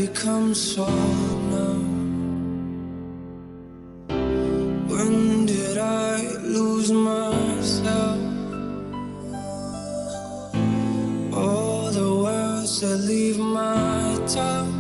become so numb? When did I lose myself? All the words that leave my tongue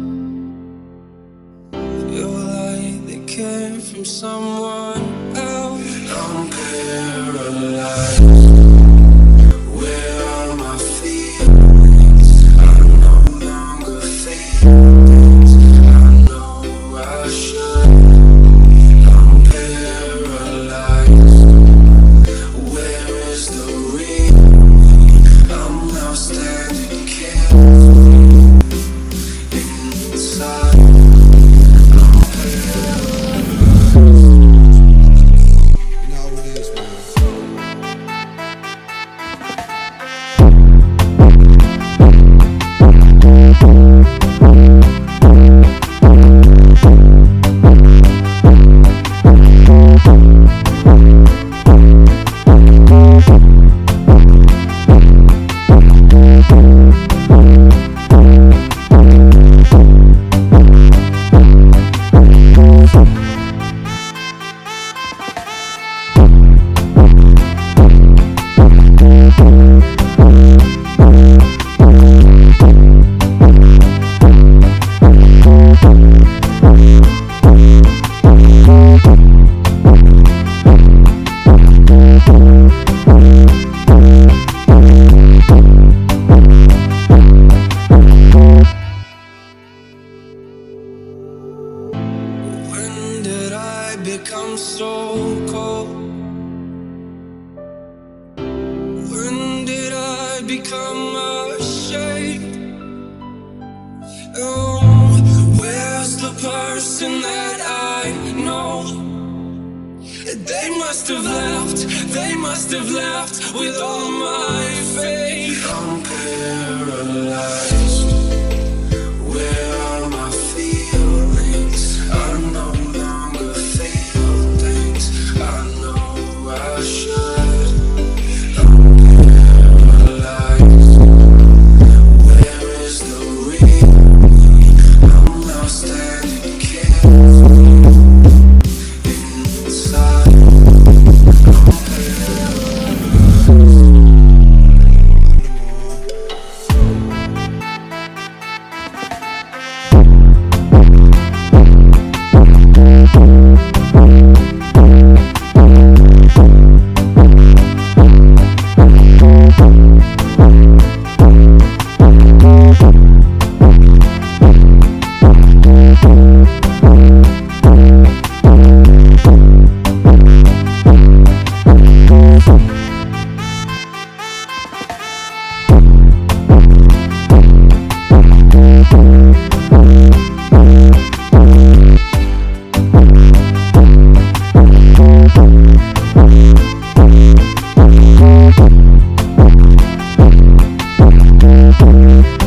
feel like they came from someone else. I'm paralyzed. Where are my feelings? I no longer feel things I know I should. I'm paralyzed. Where is the real? I'm now standing carefully inside. Become so cold. When did I become ashamed? Oh, where's the person that I know? They must have left with all my faith. I'm paralyzed. Where are my feelings? I no longer feel things I know I should. I'm paralyzed. Where is the real? I'm now standing carefully inside. Thank you.